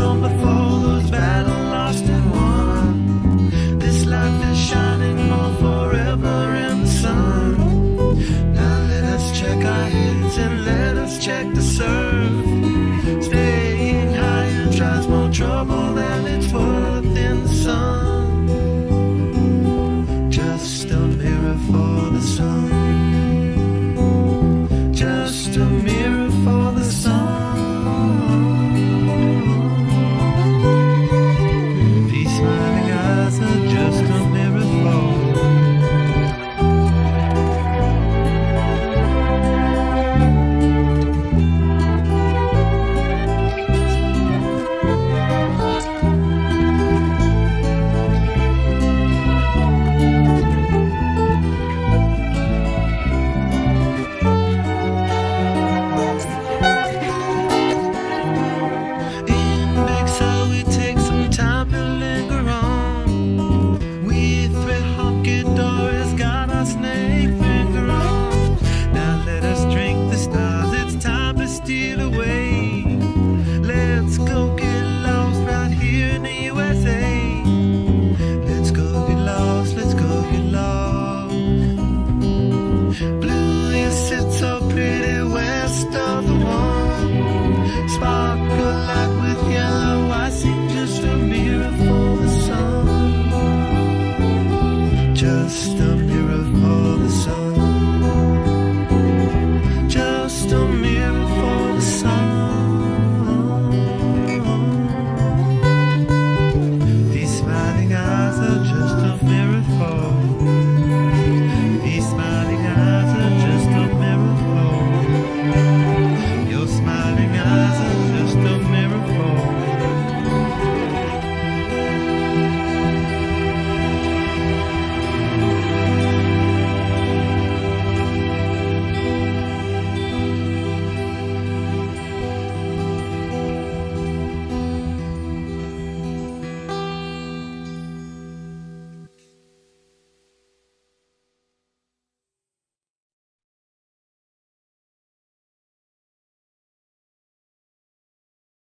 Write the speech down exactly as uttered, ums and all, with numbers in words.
long before those battles lost and won. This life is shining more forever in the sun. Now let us check our heads and let us check the surf. Staying higher tries more trouble than it's worth in the sun. Just a mirror for the sun. Just a mirror for the sun. These smiling eyes are just a mirror for. Snake finger on. Now let us drink the stars. It's time to steal away.